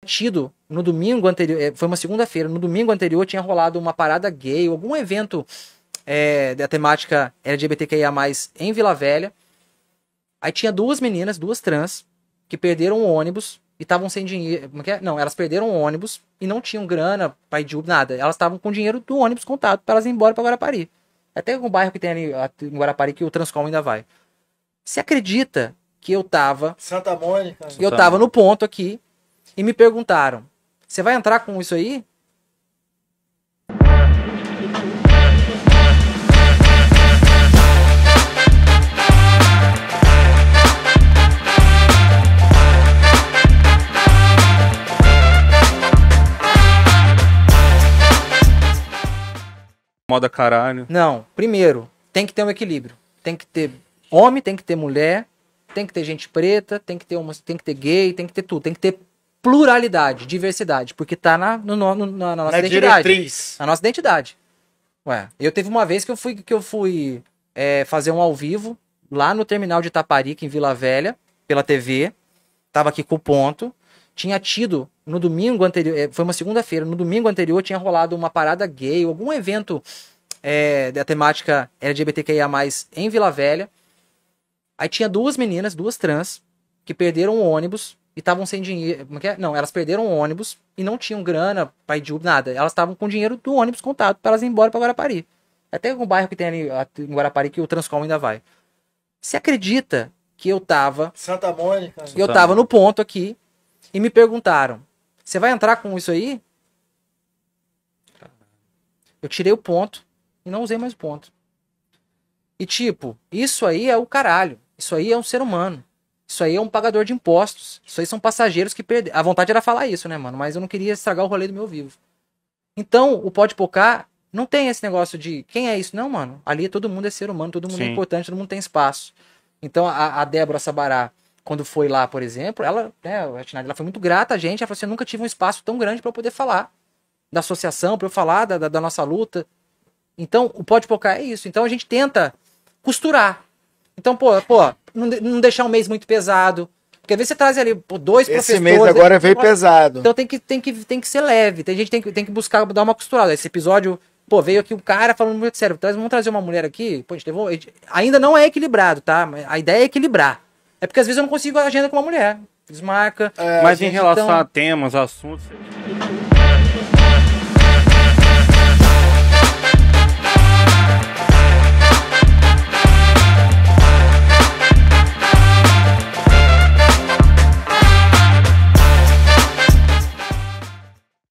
tido no domingo anterior, foi uma segunda-feira, no domingo anterior tinha rolado uma parada gay, algum evento da temática LGBTQIA+, em Vila Velha. Aí tinha duas meninas, duas trans, que perderam o ônibus e estavam sem dinheiro. Não, elas perderam o ônibus e não tinham grana, pai de Uber, nada. Elas estavam com o dinheiro do ônibus contado para elas ir embora para Guarapari. Até um bairro que tem ali em Guarapari que o Transcom ainda vai. Você acredita que eu tava... Santa Mônica. Eu tava no ponto aqui e me perguntaram, você vai entrar com isso aí? Moda caralho. Não, primeiro, tem que ter um equilíbrio. Tem que ter homem, tem que ter mulher, tem que ter gente preta, tem que ter gay, tem que ter tudo. Tem que ter pluralidade, diversidade, porque tá na nossa identidade. Diretriz. Na nossa identidade. Ué, eu teve uma vez que eu fui fazer um ao vivo lá no terminal de Itaparica, em Vila Velha, pela TV. Tava aqui com o ponto. Tinha tido no domingo anterior, foi uma segunda-feira, no domingo anterior tinha rolado uma parada gay, algum evento da temática LGBTQIA+, em Vila Velha. Aí tinha duas meninas, duas trans, que perderam o ônibus e estavam sem dinheiro. Não, elas perderam o ônibus e não tinham grana, pai de Uber, nada. Elas estavam com o dinheiro do ônibus contado para elas ir embora para Guarapari. Até um bairro que tem ali em Guarapari que o Transcom ainda vai. Você acredita que eu tava... Santa Mônica. Eu tava no ponto aqui e me perguntaram, você vai entrar com isso aí? Eu tirei o ponto e não usei mais o ponto. E tipo, isso aí é o caralho. Isso aí é um ser humano. Isso aí é um pagador de impostos. Isso aí são passageiros que perderam. A vontade era falar isso, né, mano? Mas eu não queria estragar o rolê do meu vivo. Então, o Pode Pocar não tem esse negócio de quem é isso. Não, mano. Ali todo mundo é ser humano, todo mundo é importante, todo mundo tem espaço. Então, a Débora Sabará, quando foi lá, por exemplo, ela foi muito grata a gente. Ela falou assim, eu nunca tive um espaço tão grande para eu poder falar da associação, para eu falar da nossa luta. Então, o Pode Pocar é isso. Então, a gente tenta costurar. Então, não deixar um mês muito pesado. Porque às vezes você traz ali dois professores... Esse mês agora veio pesado. Então, tem que ser leve. Tem gente que tem que buscar dar uma costurada. Esse episódio, veio aqui um cara falando muito sério. Vamos trazer uma mulher aqui. Pô, ainda não é equilibrado, tá? A ideia é equilibrar. É porque às vezes eu não consigo a agenda com uma mulher. Desmarca. Mas em relação a temas, assuntos...